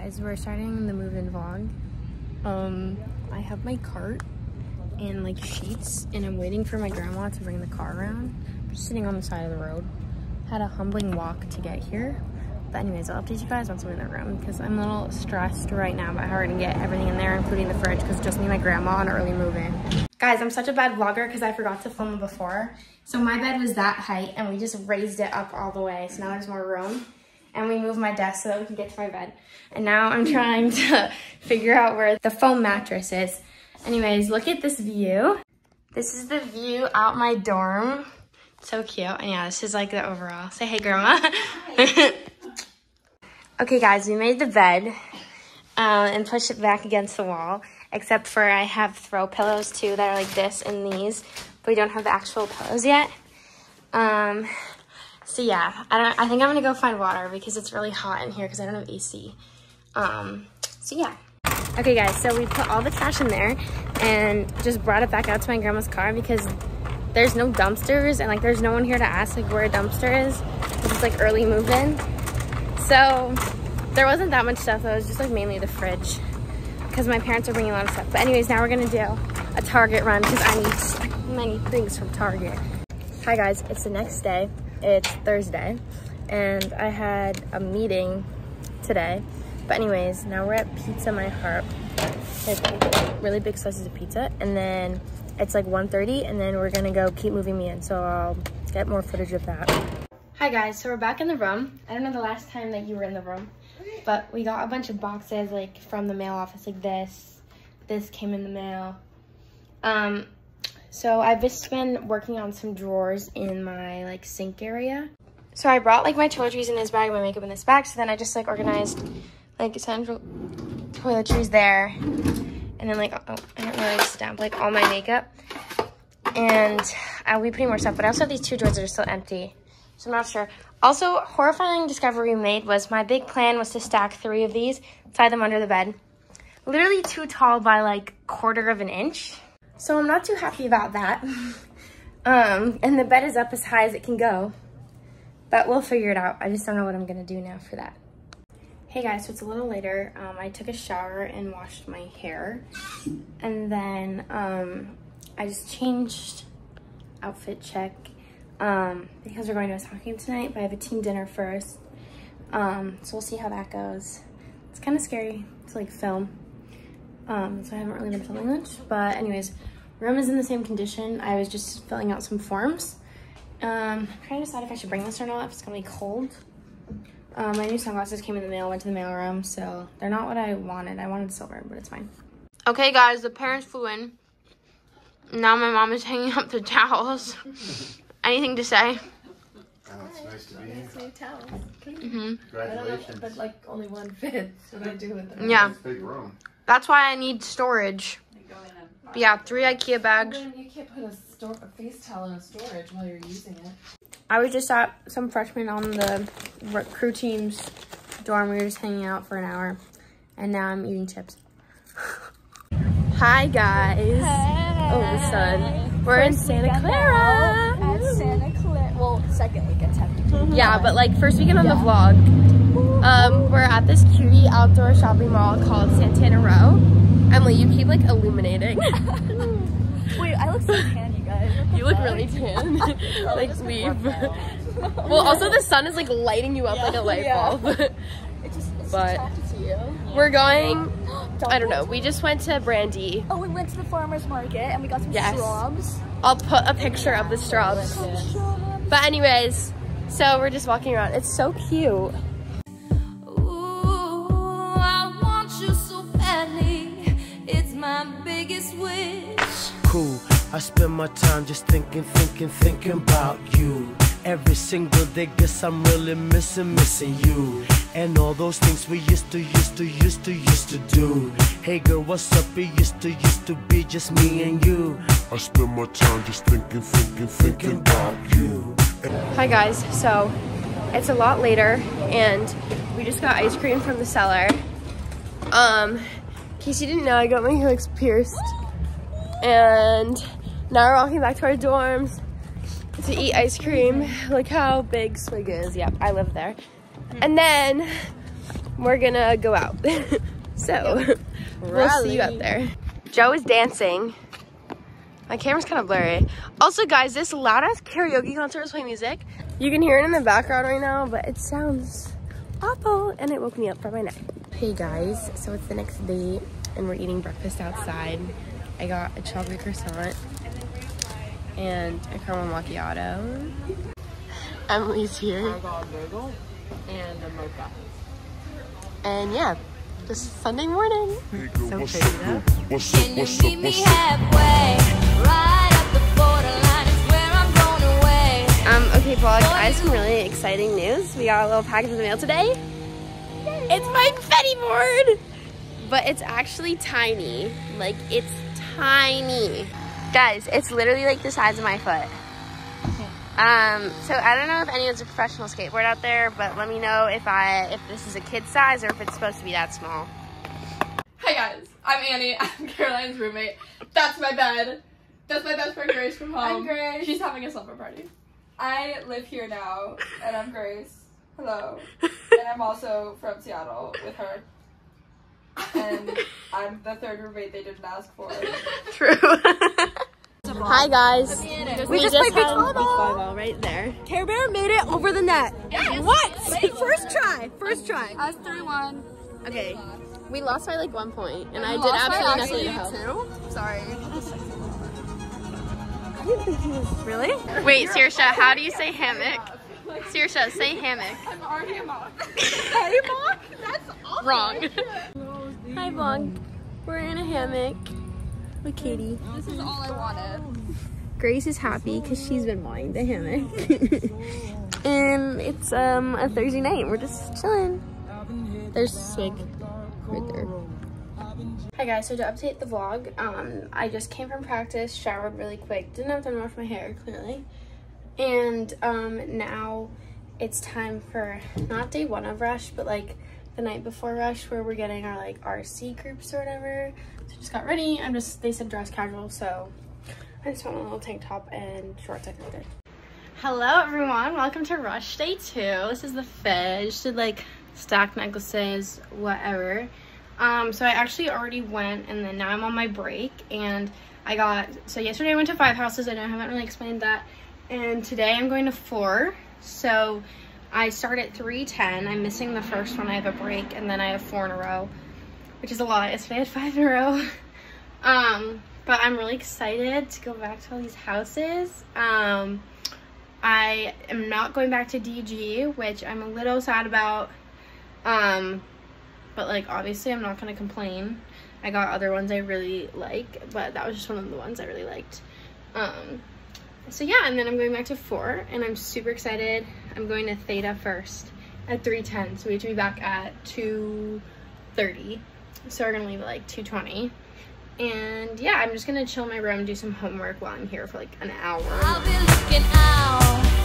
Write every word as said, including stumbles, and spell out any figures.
guys, we're starting the move-in vlog. Um, I have my cart and like sheets, and I'm waiting for my grandma to bring the car around. I'm just sitting on the side of the road. Had a humbling walk to get here. But anyways, I'll update you guys once I'm in the room because I'm a little stressed right now about how we're gonna get everything in there, including the fridge, because just me and my grandma on early move-in. Guys, I'm such a bad vlogger because I forgot to film before. So my bed was that height and we just raised it up all the way. So now there's more room. And we moved my desk so that we can get to my bed. And now I'm trying to figure out where the foam mattress is. Anyways, look at this view. This is the view out my dorm. So cute. And yeah, this is like the overall. Say hey, Grandma. Okay, guys, we made the bed uh, and pushed it back against the wall. Except for I have throw pillows too that are like this and these. But we don't have the actual pillows yet. Um... So yeah, I don't. I think I'm gonna go find water because it's really hot in here because I don't have A C. Um, so yeah. Okay guys, so we put all the trash in there and just brought it back out to my grandma's car because there's no dumpsters and like there's no one here to ask like where a dumpster is. It's like early move-in. So there wasn't that much stuff though. It was just like mainly the fridge because my parents are bringing a lot of stuff. But anyways, now we're gonna do a Target run because I need many things from Target. Hi guys, it's the next day. It's Thursday and I had a meeting today. But anyways, now we're at Pizza My Heart. Like really big slices of pizza, and then it's like one thirty, and then we're gonna go keep moving me in, so I'll get more footage of that. Hi guys, so we're back in the room. I don't know the last time that you were in the room, but we got a bunch of boxes like from the mail office, like this. This came in the mail. Um, So I've just been working on some drawers in my like sink area. So I brought like my toiletries in this bag, my makeup in this bag. So then I just like organized like essential toiletries there. And then like, oh, I don't know where to stamp like all my makeup. And I'll be putting more stuff, but I also have these two drawers that are still empty. So I'm not sure. Also, horrifying discovery we made was my big plan was to stack three of these, tie them under the bed. Literally too tall by like quarter of an inch. So I'm not too happy about that. Um, and the bed is up as high as it can go. But we'll figure it out. I just don't know what I'm gonna do now for that. Hey guys, so it's a little later. Um, I took a shower and washed my hair. And then um, I just changed outfit check. Um, because we're going to a soccer game tonight, but I have a team dinner first. Um, so we'll see how that goes. It's kind of scary to like film. Um, so I haven't really been filming much, but anyways, room is in the same condition. I was just filling out some forms. Um, I'm trying to decide if I should bring this or not, if it's gonna be cold. Um, my new sunglasses came in the mail, went to the mail room, so they're not what I wanted. I wanted silver, but it's fine. Okay guys, the parents flew in. Now my mom is hanging up the towels. Anything to say? Oh, it's nice to be here. Nice new towels. Mm-hmm. Congratulations. But like only one fits. What do I do with them? Yeah. It's a big room. That's why I need storage. But yeah, three IKEA bags. Well, you can't put a, store, a face towel in storage while you're using it. I was just at some freshmen on the crew team's dorm. We were just hanging out for an hour. And now I'm eating chips. Hi guys. Hey. Oh, the sun. We're First in Santa Clara. At Santa Clara. Well, second weekend technically. Yeah, but like first weekend on yeah. the vlog. Um, we're at this cutie outdoor shopping mall called Santana Row. Emily, you keep like illuminating. Wait, I look so tan, you guys. You look really tan. Like leave. Well, also the sun is like lighting you up yeah. like a light yeah. bulb. It just, it's but attracted to you. We're going. I don't know. We just went to Brandy. Oh, we went to the farmer's market and we got some yes. straws. I'll put a picture of the straws. But anyways, so we're just walking around. It's so cute. Biggest wish. Cool, I spend my time just thinking, thinking, thinking about you. Every single day, guess I'm really missing, missing you. And all those things we used to, used to, used to, used to do. Hey girl, what's up? It used to, used to be just me and you. I spend my time just thinking, thinking, thinking about you. Hi guys, so it's a lot later and we just got ice cream from the cellar. Um, in case you didn't know, I got my helix pierced. And now we're walking back to our dorms to eat ice cream. Look how big Swig is. Yep, I live there. And then we're gonna go out. So Yep. we'll see you out there. Joe is dancing. My camera's kind of blurry. Also guys, this loud ass karaoke concert is playing music. You can hear it in the background right now, but it sounds awful and it woke me up from my nap. Hey guys, so it's the next day and we're eating breakfast outside. I got a chocolate croissant and a caramel macchiato. Emily's here. I got a bagel and a mocha. And yeah, just Sunday morning. So pretty though. Can you meet me halfway? Right up the borderline is where I'm going away. Um, okay vlog, I have some really exciting news. We got a little package in the mail today. It's my Betty board! But it's actually tiny. Like, it's tiny. Guys, it's literally like the size of my foot. Um, so I don't know if anyone's a professional skateboard out there, but let me know if I if this is a kid size or if it's supposed to be that small. Hi guys, I'm Annie. I'm Caroline's roommate. That's my bed. That's my best friend Grace from home. I'm Grace. She's having a slumber party. I live here now, and I'm Grace. Hello. And I'm also from Seattle with her. And I'm the third roommate they didn't ask for. True. Hi guys. We just played beach volleyball. Beach volleyball right there. Care Bear made it over the net. What? First try. First try. Us three one. Okay. We lost by like one point, and I We did lost by absolutely nothing to help. Two? Sorry. Really? Wait, Saoirse, how do you say hammock? Saoirse, say hammock. I'm already a mom. Hammock? That's awesome. Wrong. Hi vlog. We're in a hammock with Katie. This is all I wanted. Grace is happy because she's been wanting the hammock. And it's um a Thursday night. We're just chilling. There's Swig right there. Hi guys, so to update the vlog, um, I just came from practice, showered really quick, didn't have time to wash my hair, clearly. And um, now it's time for, not day one of Rush, but like the night before Rush, where we're getting our like R C groups or whatever. So I just got ready. I'm just, they said dress casual, so I just want a little tank top and shorts, I think good. Hello everyone, welcome to Rush Day two. This is the fit. I just did like stacked necklaces, whatever. Um, so I actually already went, and then now I'm on my break, and I got, so yesterday I went to five houses. I know I haven't really explained that, and today I'm going to four. So I start at three ten. I'm missing the first one. I have a break, and then I have four in a row, which is a lot. Yesterday I had five in a row. Um, but I'm really excited to go back to all these houses. Um, I am not going back to D G, which I'm a little sad about. Um, but like obviously I'm not gonna complain. I got other ones I really like, but that was just one of the ones I really liked. Um, so yeah, and then I'm going back to four, and I'm super excited. I'm going to Theta first at three ten, so we have to be back at two thirty. So we're gonna leave at like two twenty. And yeah, I'm just gonna chill in my room and do some homework while I'm here for like an hour. I'll be looking out.